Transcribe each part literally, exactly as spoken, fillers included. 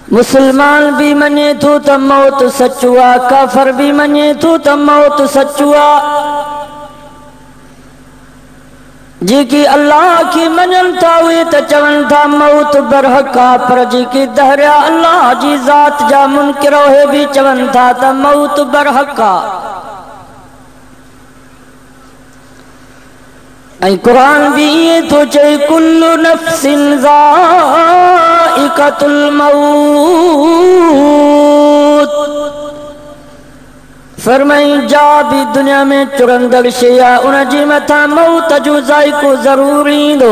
मुसलमान भी मने थो त मौत सच्चो आ, काफर भी मने थो त मौत सच्चो आ। जेकी अल्लाह की मनन था उहे त चवन था मौत बरहक आ, पर जेकी दहरिया अल्लाह जी ज़ात जा मुनकिर उहे भी चवन था त मौत बरहक आ। ऐं कुरान भी ये तो चए कुल्लु नफ्सिन ज़ाइक़तुल मौत। फरमाई जा भी दुनिया में चुरंदड़ शे आ, उन जी मथा मौत जो ज़ाइक़ो ज़रूर ईंदो।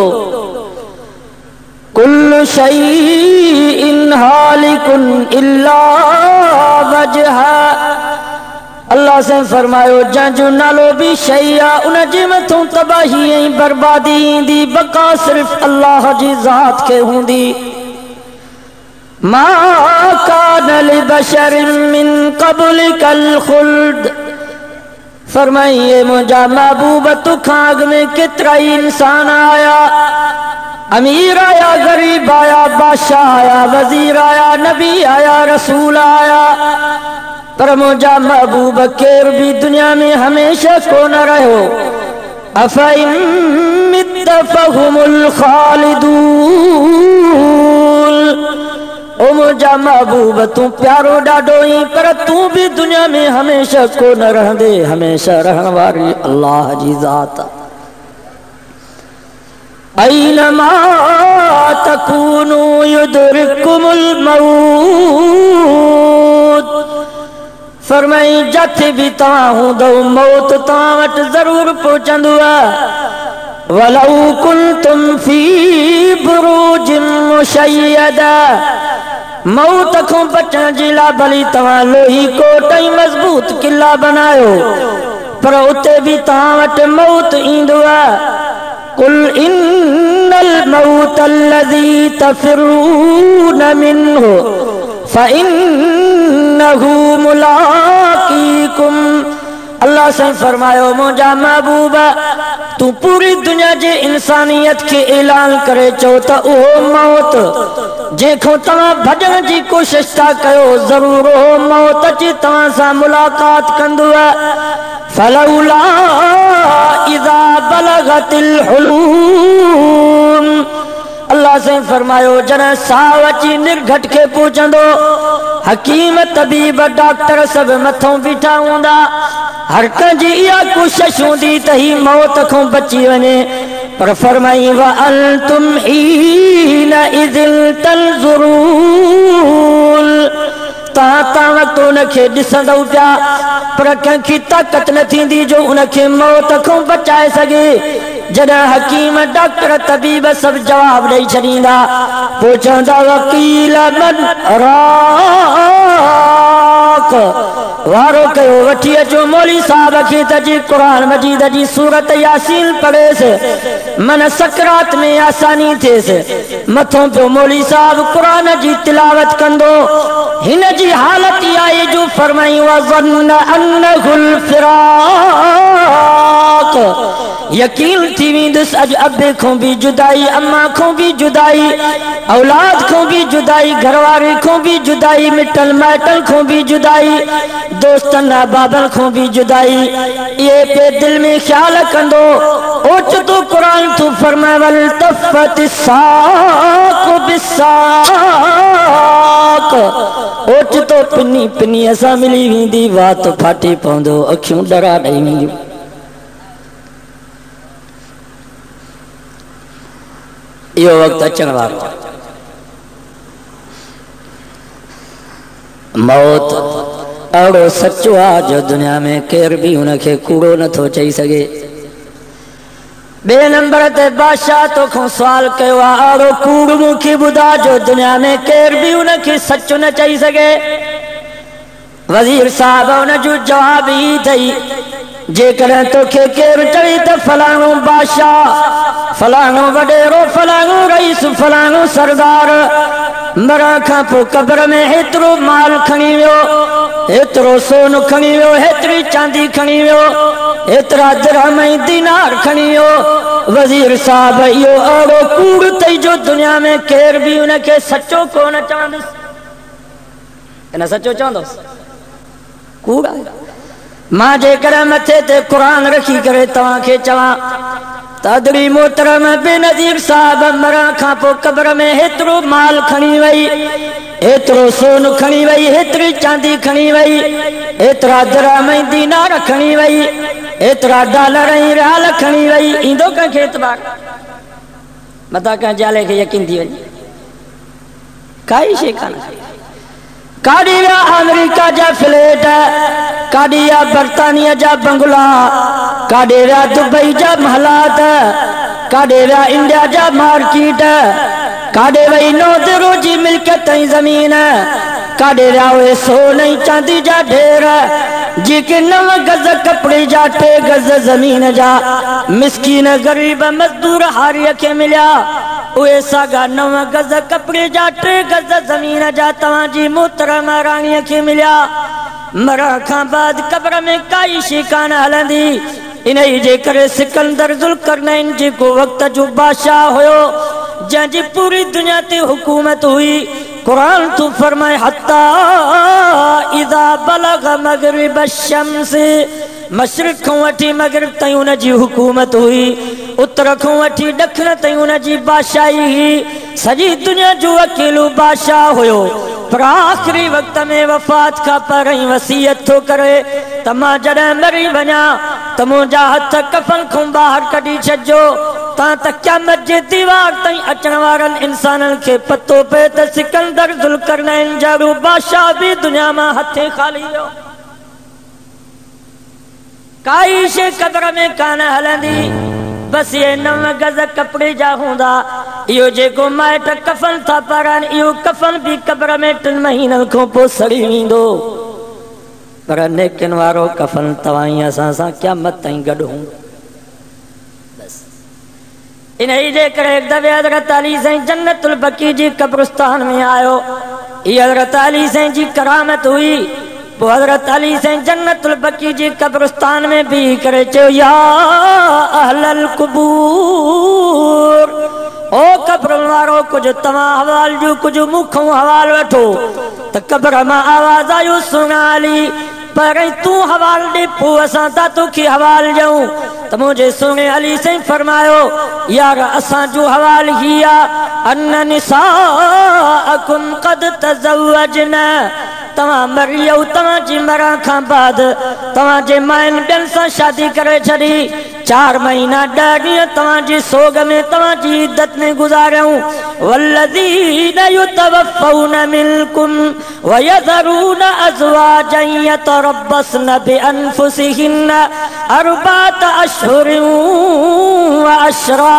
कुल्लु शैइन हालिकुन इल्ला वजहा। अल्लाह से फरमायो जंहिंजो नालो भी शै आ, उन जे मथां तबाही ऐं बर्बादी ईंदी, बका सिर्फ़ अल्लाह जी ज़ात खे हूंदी। मा कान लिबशरिन मिन क़ब्लिकल ख़ुल्द। फरमाइए मुंहिंजा महबूब तोखां अॻु में केतिरा ई इंसान आया, अमीर आया, गरीब आया, बादशाह आया, वज़ीर आया, नबी आया, रसूल आया, पर मुंहिंजा महबूब केर भी दुनिया में हमेशा कोन रहियो। अफ़इन मित फ़हुमुल ख़ालिदून। ओ मुंहिंजा महबूब तू प्यारो ॾाढो ई, पर तू भी दुनिया में हमेशा कोन रहंदे, हमेशा रहण वारी अल्लाह जी ज़ात। ऐनमा तकूनु युदरिकुमुल मौत। फरमाई जिथे भी तव्हां हूंदो मौत तव्हां वटि ज़रूर पहुचंदो आहे। वलौ कुंतुम फी बुरूजिन मुशय्यदा। मौत खां बचण जे लाइ भली तव्हां लोही कोट ऐं मज़बूत किला बनायो, पर उते भी तव्हां वटि मौत ईंदो आहे। कुल इन्नल मौत अल्लज़ी तफ़िरून मिन्हु फ़इन्नहु मुलाक़ीकुम। अल्लाह से फरमायो मुंहिंजा महबूब तू पूरी दुनिया जे इंसानियत के ऐलान करे चो त उहो मौत जेको तव्हां भॼण जी कोशिश था कयो, ज़रूर उहो मौत अची तव्हां सां मुलाक़ात कंदो आहे। फलौला इज़ा बलगतिल हुलूम। अल्लाह से फरमायो जॾहिं साह अची निर्घट के पहुचंदो, हकीम तबीब डॉक्टर सब मथों बीठा हूंदा, हर कंहिंजी इहा कोशिश हूंदी त ही मौत खां बची वञे, पर फरमाई व अंतुम हीन इज़िन तंज़ुरून। तव्हां ता वक़्तु उनखे ॾिसंदव पिया, पर कंहिंखे ताक़त न थींदी जो उनखे मौत खां बचाए सघे। जॾहिं हकीम डॉक्टर तबीब सब जवाब ॾेई छॾींदा, पोइ चवंदा वकील मन राक। वारो कयो वठी अचो मौली साहब खे त जी क़ुरान मजीद जी सूरत यासीन पढ़ेसि, मन सकरात में आसानी थिएसि। मथों पियो मौली साहब क़ुरान जी तिलावत कंदो, हिन जी हालत इहा आहे जो फरमाई वज़न्न अन्नहुल फिराक। यकीन थी वेंदुसि अॼु अबे खां भी जुदाई, अम्मा खां भी जुदाई, औलाद खां भी जुदाई, घरवारे खां भी जुदाई, मिटल माइटल खां भी जुदाई, दोस्तन अहबाबन खां भी जुदाई। ये पे दिल में ख्याल कंदो, ओचितो कुरान तू फरमाए वल तफ़तिस साक़ु बिस्साक़। ओचितो पिनी पिनी असां मिली वेंदी, वात फाटी पवंदो, अखियूं डरा ॾेई वेंदियूं। इहो वक़्तु अचण वारो। मौत अहिड़ो सचो आहे जो दुनिया में केर भी उनखे कूड़ो नथो चई सघे। बे नंबर ते बादशाह तोखां सवाल कयो आहे, अहिड़ो कूड़ मूंखे ॿुधा जो दुनिया में केर भी उनखे सचो न चई सघे। वज़ीर साहब उन जो जवाब ई अथई, जेकॾहिं तोखे केरु चवे त फलाणो बादशाह, फलाणो वॾेरो, फलाणो रईस, फलाणो सरदार मरण खां पोइ क़ब्र में हेतिरो माल खणी वियो, हेतिरो सोन खणी वियो, हेतिरी चांदी खणी वियो, हेतिरा दिरहम ऐं दीनार खणी वियो। वज़ीर साहब इहो अहिड़ो कूड़ अथई जो दुनिया में केर भी उनखे सचो कोन चवंदुसि। इन सचो चवंदुसि कूड़ मां जेकर मथे ते कुरान रखी करे तव्हांखे चवां तदरी मोहतरम बेनज़ीर साहब मरण खां पोइ क़ब्र में हेतिरो माल खणी वई, हेतिरो सोन खणी वई, हेतिरी चांदी खणी वई, हेतिरा दिरहम ऐं दीनार खणी वई, हेतिरा डॉलर ऐं रियाल खणी वई, ईंदो कंहिंखे एतबार? मथां कंहिं जाले खे यकीन थी वञे काई शइ कान। काॾे विया अमेरिका जा फ्लैट, काॾे विया बर्तानिया जा बंगला, काॾे विया दुबई जा महलात, काॾे विया इंडिया जा मार्केट, काॾे वई नौदरो जी मिल्कियत ऐं ज़मीन, काॾे विया उहे सोन ऐं चांदी जा ढेर जेके नव गज कपिड़े जा टे गज ज़मीन जा मिसकीन ग़रीब मज़दूर हारीअ खे मिलिया, उहे साॻा नव गज कपिड़े जा टे गज ज़मीन जा तव्हांजी मोहतरम राणीअ खे मिलिया। मरण खां बाद क़ब्र में काई शइ कान हलंदी। इन जे करे सिकंदर ज़ुल्करनैन जेको वक़्त जो बादशाह हुयो जंहिंजी पूरी दुनिया ते हुकूमत हुई, कुरान तू फरमाए हत्ता इज़ा बलग मग़रिब शम्स, मशरिक़ खां वठी मग़रिब ताईं उन जी हुकूमत हुई, उत्तर खां वठी ॾखिण ताईं उन जी बादशाही हुई, सॼी दुनिया जो अकेलो बादशाह हुयो। पर आख़िरी वक़्त में वफ़ात खां पहिरीं वसीयत थो करे त मां जॾहिं मरी वञा त मुंहिंजा हथ कफ़न खां ॿाहिरि कढी छॾिजो, तां त क़यामत जे दीवार ताईं अचण वारनि इंसाननि खे पतो पए त सिकंदर ज़ुल्करनैन जहिड़ो बादशाह बि दुनिया मां हथे ख़ाली वियो। काई शइ क़ब्र में कान हलंदी, बस ये नव गज कपड़े जा हूंदा। इहो जेको माइट कफन था पाराइनि इहो कफन बि क़ब्र में टिनि महीननि खां पोइ सड़ी वेंदो, पर नेकिन वारो कफन तव्हां ई असां सां क़यामत ताईं गॾु हूंदो। इन जे करे हिकु दफ़े हज़रत अली साईं जन्नतुल बकी जी कब्रिस्तान में आयो। हीअ हज़रत अली साईं जी करामत हुई। पोइ हज़रत अली साईं जन्नतुल बकी जी कब्रिस्तान में बीह करे चयो या अहलल कुबूर, ओ कब्र वारो कुछ तव्हां हवाल जो कुछ मूंखों हवाल वठो। त कब्र मां आवाज़ आयो सुना अली पर तूं हवाल ॾे पोइ असां था तोखे हवाल ॾियूं। त मुंहिंजे सुहिणे अली साईं फरमायो यार असांजो हवाल ही आहे अन निसाअकुम क़द तज़व्वजना, तव्हां मरी वियो, तव्हांजी मरण खां बाद तव्हांजे माइनि ॿियनि सां शादी करे छॾी, चार महीना ॾह ॾींहं तव्हांजी सोग में तव्हांजी इद्दत में गुज़ारियऊं। वल्लज़ीन युतवफ़्फ़ऊन मिनकुम वयज़रून अज़वाजन यतरब्बसन बिअन्फुसिहिन्न अर्बअत अश्हुरिन व अशरा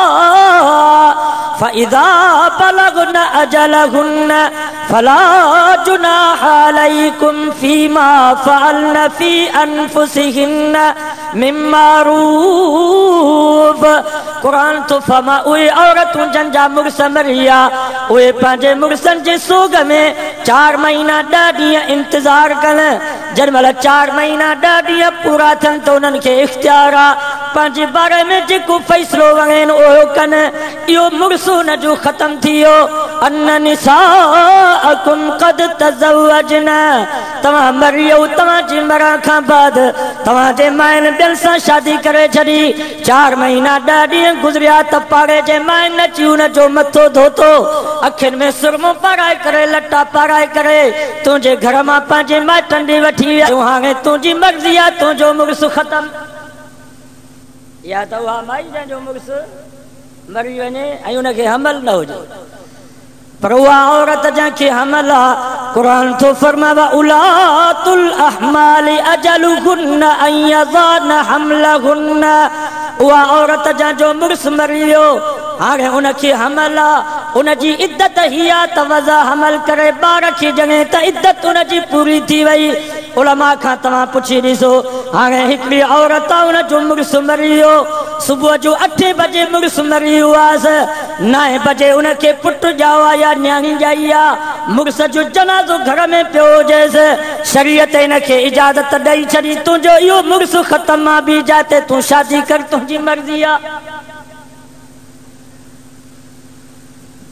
फ़इज़ा बलगन अजलहुन्न फला जुनाह अलैकुम फ़ीमा फ़अल्न फ़ी अन्फुसिहिन्न मिन मारूफ़। कुरान तो फरमा उहे औरतूं जंहिंजा मुड़ुस मरी विया उहे पंहिंजे मुड़ुसनि जे सोग में चार महीना ॾह ॾींहं इंतज़ार कनि। जंहिं महिल चार महीना ॾह ॾींहं पूरा थियनि त उन्हनि खे इख़्तियार आहे पंहिंजे बारे में जेको फ़ैसिलो वणेनि उहो कनि। इहो मुड़ुस हुन जो ख़तमु थी वियो। अन निसाअकुम क़द तज़व्वजना, तव्हां मरी वियो, तव्हांजी मरण खां बाद तव्हांजे माइनि ॿियनि सां शादी करे छॾी, चार महीना ॾह ॾींहं गुज़रिया त पाड़े जे माइनि अची हुन जो मथो धोतो, अखियुनि में सुरमो पाराए करे लटा पाराए करे तुंहिंजे घर मां पंहिंजे माइटनि ॾे वठी विया। हाणे तुंहिंजी मर्ज़ी आहे, तुंहिंजो मुड़ुसु ख़तमु। या त उहा माई जंहिंजो मुड़ुसु मरी वञे ऐं हुनखे हमल न हुजे, पर उहा औरत जंहिंखे हमल आहे कुरान थो फरमाए उलातुल अहमाली अजलुहुन्न अन यज़ान हमलहुन्न। उहा औरत जंहिंजो मुड़ुसु मरी वियो हाणे उनखे हमल आहे, उनजी इद्दत ही आहे त वज़ा हमल करे ॿार खे ॼणे त इद्दत उनजी पूरी थी वई। उलमा खां तव्हां पुछी ॾिसो, हाणे हिकिड़ी औरत आहे उनजो मुड़ुसु मरी वियो, सुबुह जो अठे बजे मुड़ुसु मरी हुआसि, नवे बजे उनखे पुटु ॼाओ आहे या न्याणी ॼाई आहे, मुड़ुस जो जनाज़ो घर में पियो हुजेसि, शरीयत हिनखे इजाज़त ॾेई छॾी तुंहिंजो इहो मुड़ुसु ख़तमु आहे, ॿी जाते तूं शादी कर, तुंहिंजी मर्ज़ी आहे।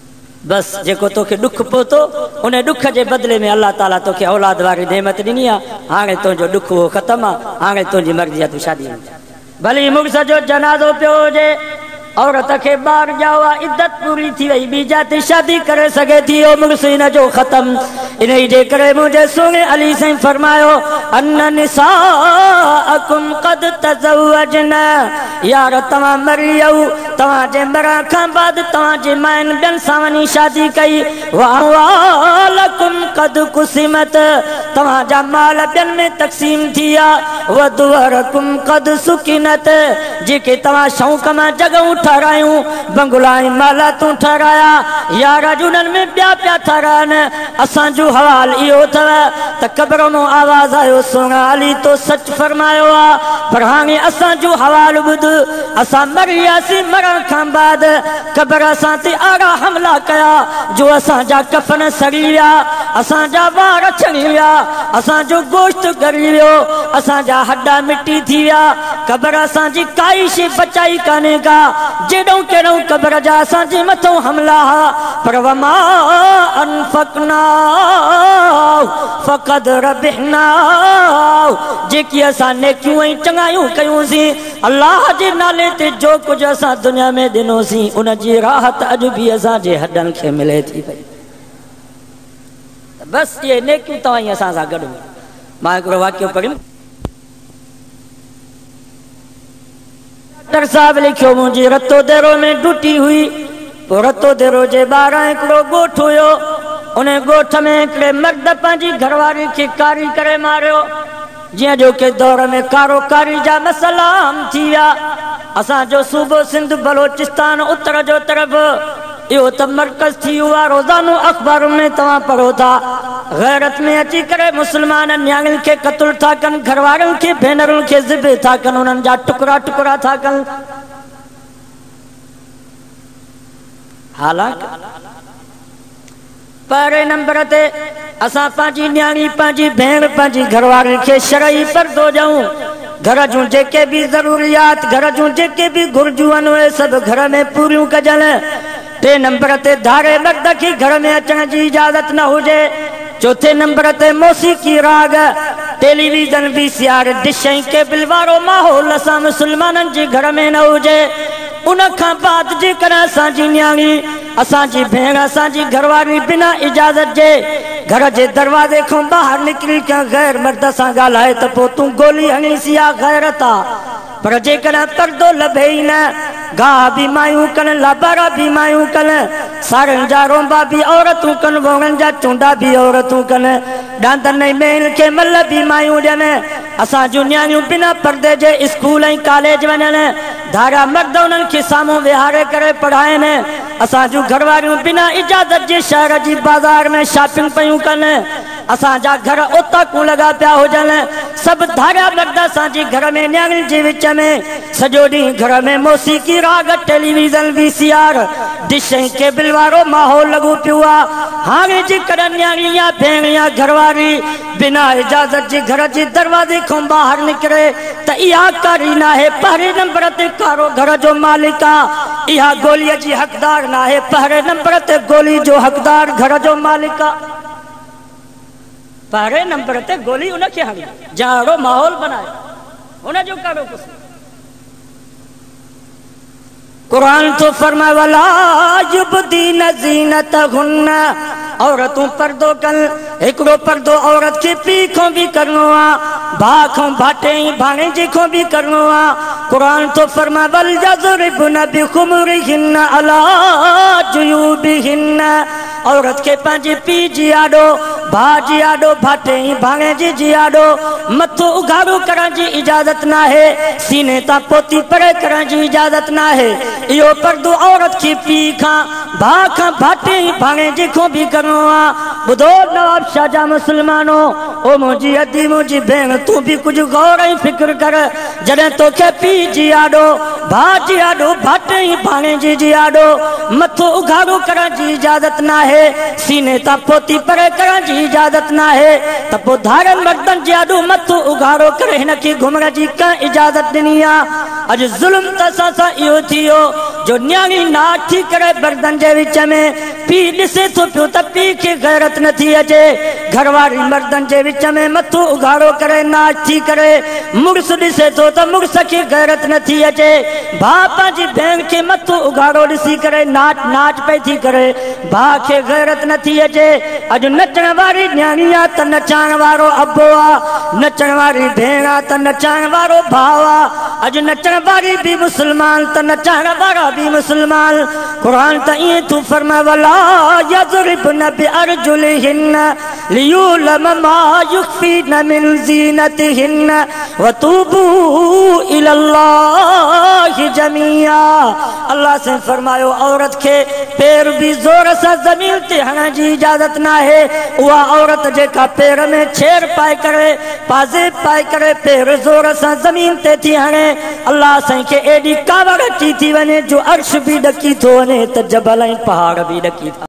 बस जेको तोखे दुख पहुतो उन दुख के बदले में अल्लाह ताला तोखे औलाद वारी नेमत ॾिनी आहे। हाणे तुंहिंजो दुख वो ख़त्म आहे। हाणे तुंहिंजी मर्ज़ी आहे तूं शादी भली मुड़स जो जनाज़ो पियो हुजे औरत के बार जाओ इज्जत पूरी थी वही बी जाती शादी करे सके थी ओ मुड़स इन जो खत्म इन जे करे मुझे सोने अली से फरमायो अन्न निसाअकुम कद तज़व्वजना यार तवा मरियऊ तवा जे मरण का बाद तवा जे माइन बन सावनी शादी कई वालकुम कद कुसिमत तवा जा माल बन में तकसीम थिया वदवरकुम कद सुकिनत जेके तवा शौक में जगह ठहरायूं बंगुलाई माला तू ठहराया यार जुनन में ब्या प्या ठहरान असा जो हवाल इहो थव त कब्र में आवाज आयो सोना अली तो सच फरमायो आ पर हाणे असा जो हवाल बुध असा मरियासी मरण का बाद कब्र असा ते आड़ा हमला कया जो असा जा कफन सड़ी विया असा जा वार छणी विया असा जो गोश्त गरी वियो असा जा हड्डा मिट्टी थी विया कब्र असा जी काई शे बचाई काने का जेडों केडों कब्र जा असा जे मथो हमला पर वमा अनफकना फकद रबहना जेकी असा नेकियूं ऐं चङायूं कयूंसी अल्लाह जे नाले ते जो कुछ असा दुनिया में दिनोसी उन जी राहत अज भी असा जे हडन के मिले थी पई। बस ये नेकियूं तव्हां असा सा गड मां हिकिड़ो वाक्य पढ़ियो डॉक्टर साहब लिखियो मुझी रतो देरो में टूटी हुई तो रतो देरो जे बारा हिकिड़ो गोठ हुयो उन गोठ में हिकिड़े मर्द पंहिंजी घरवारी के कारी करे मारियो जिया जो के दौर में कारो कारी जा मसला आम थी विया असा जो सूबो सिंध बलोचिस्तान उत्तर जो तरफ यो त मरकज थी हुआ रोजानो अखबार में तवा पढ़ो था गैरत में अची करे मुसलमान न्याणियुनि के कत्ल था कन घरवारन के भेनरुन के ज़िबे था कन उनन जा टुकड़ा टुकड़ा था कन हालांकि पहरे नंबर ते असा पांजी न्याणी पांजी भेण पांजी घरवारी के शरई पर्दो जाऊं घर जूं जेके भी जरूरियात घर जूं जेके भी घुर्जूं आहिनि सब घर में पूरियूं कजन टे नंबर ते धारे मर्द की घर में अचण जी इजाजत न हुजे चौथे नंबर ते मौसीकी राग टेलीविजन वीसीआर डिश केबल वारो माहौल असा मुसलमानन जी घर में न हुजे उन खां बाद जेकर असांजी न्याणी असांजी भेण असांजी घरवारी बिना इजाजत जे घर जे दरवाजे खां बाहर निकरी क्या गैर मर्द सां ॻाल्हाए त पोइ तूं गोली हणीसी या गैरत आहे पर जेकर पर्दो लभे ई न गाह भी मायूं कन लाबारा भी मायूं कन सारन जा रोंबा भी औरतूं कन वोगन जा चूंडा भी औरतूं कन डांदन मेल के मल भी मायूं ॾियन असां जूं न्याणियूं बिना पर्दे जे स्कूल ऐं कॉलेज वञन धारा मर्द उन्हनि खे साम्हूं विहारे करे पढ़ाइनि असां जूं घरवारियूं बिना इजाज़त जे शहर जी बाज़ार में शॉपिंग पयूं कनि असां जा घर ओताकूं लॻा पिया हुजनि सभु धारिया मर्द असांजे घर में न्याणियुनि जे विच में सॼो ॾींहुं घर में मौसीकी राग टेलीविज़न वीसीआर डिश ऐं केबल वारो माहौल लॻो पियो आहे हाणे जेकर न्याणी या भेण या घरवारी बिना इजाज़त जे घर जे दरवाज़े खां ॿाहिरि निकिरे त इहा कारी न आहे पहिरें नंबर ते कारो घर जो मालिक आहे इहा गोलीअ जी हक़दार न आहे पहिरें नंबर ते गोली जो हक़दार घर जो मालिक आहे पहिरें नंबर ते गोली उनखे हणी जहिड़ो माहौल बनाए उनजो कहिड़ो कुझु कुरान तो फरमाए वला युबदीन ज़ीनतहुन्न औरतूं पर्दो कन हिकिड़ो पर्दो औरत के पी खां भी करणो आहे भाउ खां भाटे भाणे जे खां भी करणो आहे कुरान तो फरमाए वल यज़रिबन बिखुमुरिहिन्न अला जुयूबिहिन्न औरत के पंहिंजे पीउ जी आॾो भाउ जी आॾो भाटे भाणे जी जी आॾो मथो उघाड़ो करण जी इजाज़त न आहे सीने तां पोती परे करण जी इजाज़त न आहे इहो पर्दो औरत के पीउ खां भाउ खां भाटे भाणे जे खां भी करणो आहे ॿुधो नवाब शाह जा मुसलमानो ओ मुंहिंजी अदी मुंहिंजी भेण तूं भी कुझु गौर ऐं फिक्र कर जॾहिं तोखे पीउ जी आॾो भाउ जी आॾो भाटे भाणे जी जी आॾो मथो उघाड़ो करण जी इजाज़त न आहे सीने तां पोती परे करण जी इजाज़त न आहे त पोइ धारनि मर्दनि जे आॾो मथो उघाड़ो करे हिन खे घुमण जी कंहिं इजाज़त ॾिनी आहे अज जुल्म तसा सा इहो थियो जो न्याणी नाच थी करे बर्तन जे विच में पी ॾिसे थो पियो त पी खे गैरत नथी अचे। घरवारी मर्दन जे विच में मथो उघाड़ो करे नाच थी करे मुड़ुस ॾिसे थो त मुड़ुस खे गैरत नथी अचे। भाउ पंहिंजी भेण खे मथो उघाड़ो ॾिसी करे नाच नाच पई थी करे भाउ खे गैरत नथी अचे। अॼु नचण वारी न्याणी आहे त नचाइण वारो अबो आहे, नचण वारी भेण आहे त नचाइण वारो भाउ आहे। अॼु नचण वारी भी मुसलमान त नचाइण वारा भी मुसलमान। कुरान त ईअं तू फरमाए वला यज़रिबन बिअरजुलिहिन लियुलम मा युख्फीन मिन ज़ीनतिहिन वतूबू इलल्लाहि जमीआ। अल्लाह से फरमायो औरत के पैर भी जोर से जमीन ते हणण जी इजाजत ना है। उहा औरत जेका पैर में छेर पाए करे पाजे पाए करे पैर जोर से जमीन ते थी हणे अल्लाह साईं के एडी कावड़ अची थी वने जो अर्श भी ॾकी थो वने त जबल ऐं पहाड़ भी ॾकी था।